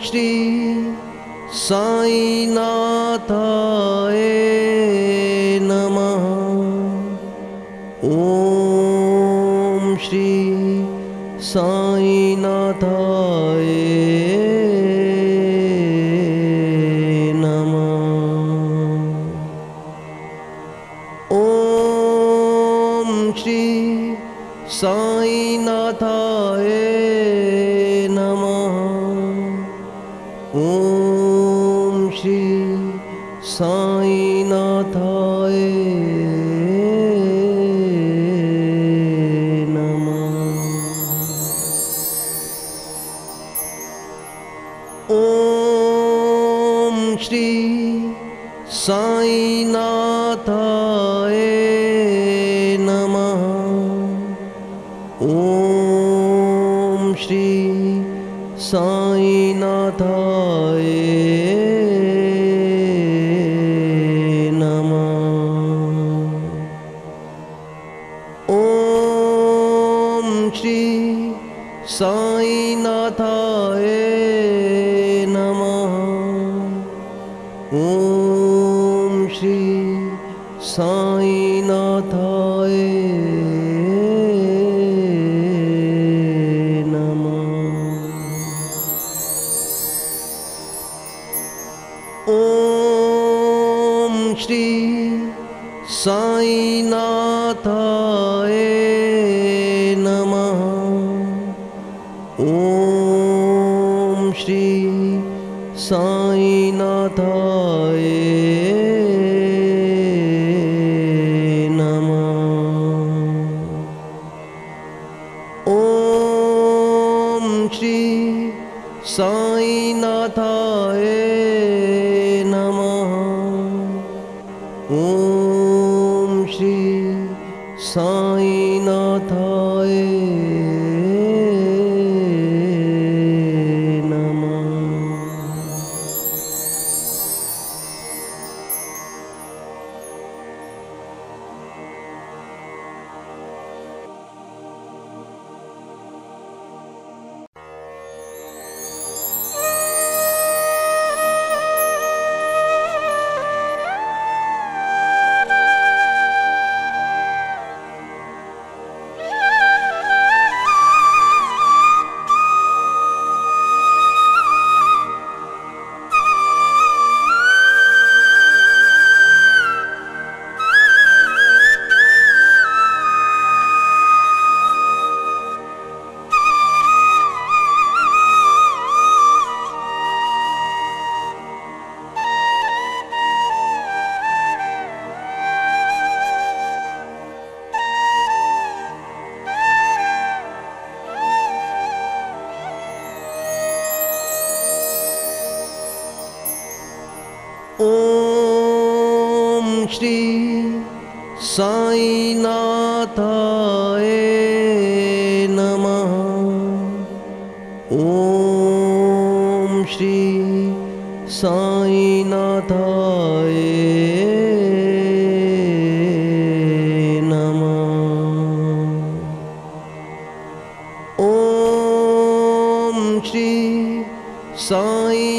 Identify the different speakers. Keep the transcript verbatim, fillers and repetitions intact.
Speaker 1: श्री साईनाथाय नमः। ॐ श्री साईनाथाय नमः। ॐ श्री साईनाथाय नमः। ॐ श्री साईनाथाय ॐ श्री साईनाथाय नमः। ॐ श्री साईनाथाय नमः। ॐ श्री साईनाथाय नमः। ॐ श्री साईनाथाय नमः। ॐ श्री साईनाथाय नमः। ॐ श्री साईनाथाय नमः। ॐ श्री साईनाथाय नमः। ॐ श्री साईनाथाय ॐ श्री साईनाथाय नमः। ॐ श्री साईनाथाय नमः। ॐ श्री साई